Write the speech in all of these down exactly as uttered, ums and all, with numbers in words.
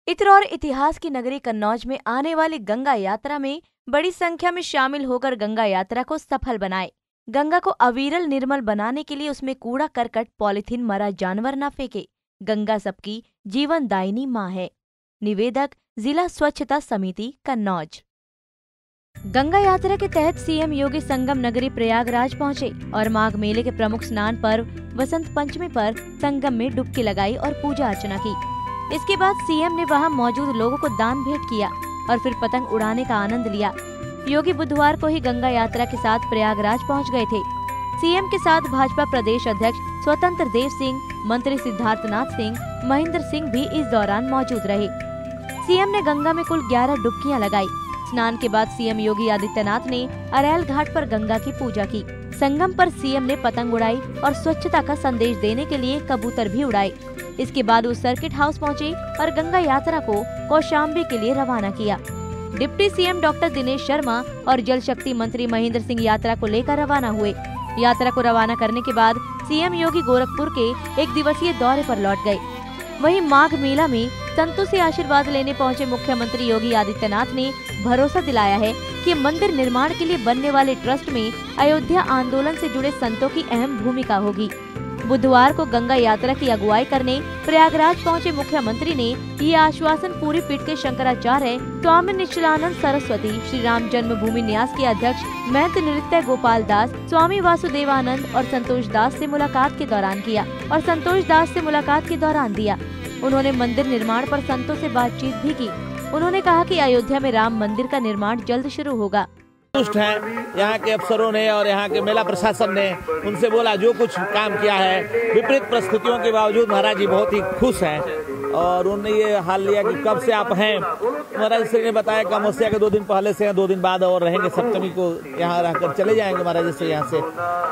इत्र और इतिहास की नगरी कन्नौज में आने वाली गंगा यात्रा में बड़ी संख्या में शामिल होकर गंगा यात्रा को सफल बनाए। गंगा को अविरल निर्मल बनाने के लिए उसमें कूड़ा करकट पॉलिथीन मरा जानवर न फेंके। गंगा सबकी जीवनदायिनी माँ है। निवेदक जिला स्वच्छता समिति कन्नौज। गंगा यात्रा के तहत सीएम योगी संगम नगरी प्रयागराज पहुंचे और माघ मेले के प्रमुख स्नान पर्व वसंत पंचमी पर संगम में डुबकी लगाई और पूजा अर्चना की। इसके बाद सीएम ने वहां मौजूद लोगों को दान भेंट किया और फिर पतंग उड़ाने का आनंद लिया। योगी बुधवार को ही गंगा यात्रा के साथ प्रयागराज पहुंच गए थे। सीएम के साथ भाजपा प्रदेश अध्यक्ष स्वतंत्र देव सिंह, मंत्री सिद्धार्थनाथ सिंह, महेंद्र सिंह भी इस दौरान मौजूद रहे। सीएम ने गंगा में कुल ग्यारह डुबकियां लगाई। स्नान के बाद सीएम योगी आदित्यनाथ ने अरैल घाट पर गंगा की पूजा की। संगम पर सीएम ने पतंग उड़ाई और स्वच्छता का संदेश देने के लिए कबूतर भी उड़ाए। इसके बाद वो सर्किट हाउस पहुंचे और गंगा यात्रा को कौशाम्बी के लिए रवाना किया। Deputy CM doctor Dinesh Sharma और जल शक्ति मंत्री महेंद्र सिंह यात्रा को लेकर रवाना हुए। यात्रा को रवाना करने के बाद सीएम योगी गोरखपुर के एक दिवसीय दौरे पर लौट गए। वहीं माघ मेला में संतों से आशीर्वाद लेने पहुंचे मुख्यमंत्री योगी आदित्यनाथ ने भरोसा दिलाया है कि मंदिर निर्माण के लिए बनने वाले ट्रस्ट में अयोध्या आंदोलन से जुड़े संतों की अहम भूमिका होगी। बुधवार को गंगा यात्रा की अगुवाई करने प्रयागराज पहुंचे मुख्यमंत्री ने ये आश्वासन पूरी पीठ के शंकराचार्य स्वामी निश्चलानंद सरस्वती, श्री राम जन्मभूमि न्यास के अध्यक्ष महंत नृत्य गोपाल दास, स्वामी वासुदेवानंद और संतोष दास से मुलाकात के दौरान किया और संतोष दास से मुलाकात के दौरान दिया। उन्होंने मंदिर निर्माण पर संतों से बातचीत भी की। उन्होंने कहा कि अयोध्या में राम मंदिर का निर्माण जल्द शुरू होगा। संतुष्ट हैं यहाँ के अफसरों ने और यहाँ के मेला प्रशासन ने। उनसे बोला जो कुछ काम किया है, विपरीत परिस्थितियों के बावजूद महाराज जी बहुत ही खुश हैं और उन्होंने ये हाल लिया कि कब से आप हैं। महाराज श्री ने बताया कि अमावस्या के दो दिन पहले से हैं, दो दिन बाद और रहेंगे, सप्तमी को यहाँ रहकर चले जाएंगे महाराज से यहाँ से।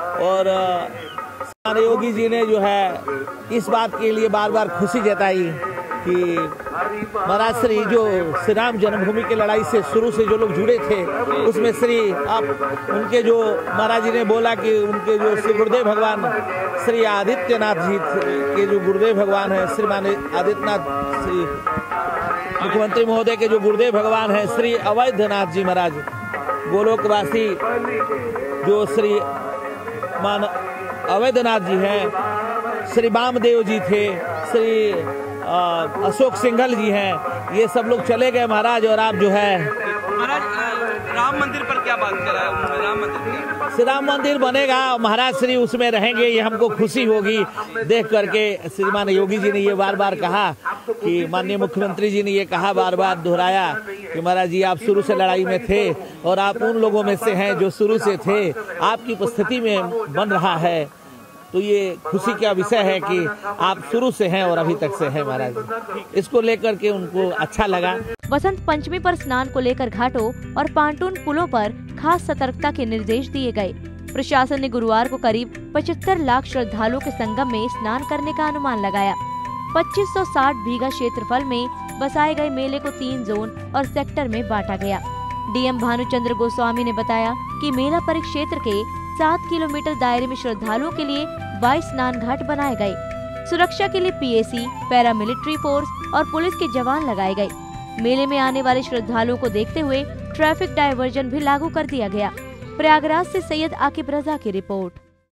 और योगी जी ने जो है इस बात के लिए बार बार खुशी जताई कि महाराज श्री जो श्री राम जन्मभूमि की लड़ाई से शुरू से जो लोग जुड़े थे उसमें श्री आप उनके जो महाराज जी ने बोला कि उनके जो श्री गुरुदेव भगवान श्री आदित्यनाथ जी के जो गुरुदेव भगवान है श्रीमान आदित्यनाथ श्री मुख्यमंत्री महोदय के जो गुरुदेव भगवान है श्री अवैधनाथ जी महाराज, गोलोकवासी जो श्री मान अवैधनाथ जी हैं, श्री वामदेव जी थे, श्री अशोक सिंघल जी हैं, ये सब लोग चले गए महाराज। और आप जो है महाराज राम मंदिर पर क्या बात कर रहा है? राम मंदिर श्री राम मंदिर बनेगा, महाराज श्री उसमें रहेंगे, ये हमको खुशी होगी देख करके। श्रीमान योगी जी ने ये बार बार कहा कि माननीय मुख्यमंत्री जी ने ये कहा, बार बार दोहराया कि महाराज जी आप शुरू से लड़ाई में थे और आप उन लोगों में से हैं जो शुरू से थे, आपकी उपस्थिति में बन रहा है, तो ये खुशी का विषय है कि आप शुरू से हैं और अभी तक से हैं महाराज। इसको लेकर के उनको अच्छा लगा। वसंत पंचमी पर स्नान को लेकर घाटों और पांटून पुलों पर खास सतर्कता के निर्देश दिए गए। प्रशासन ने गुरुवार को करीब पचहत्तर लाख श्रद्धालुओं के संगम में स्नान करने का अनुमान लगाया। पच्चीस सौ साठ बीघा क्षेत्रफल में बसाए गए मेले को तीन जोन और सेक्टर में बांटा गया। डीएम भानुचंद्र गोस्वामी ने बताया कि मेला परिक्षेत्र के सात किलोमीटर दायरे में श्रद्धालुओं के लिए बाईस स्नान घाट बनाए गए। सुरक्षा के लिए पीएसी, पैरामिलिट्री फोर्स और पुलिस के जवान लगाए गए। मेले में आने वाले श्रद्धालुओं को देखते हुए ट्रैफिक डायवर्जन भी लागू कर दिया गया। प्रयागराज से सैयद आकिब रजा की रिपोर्ट।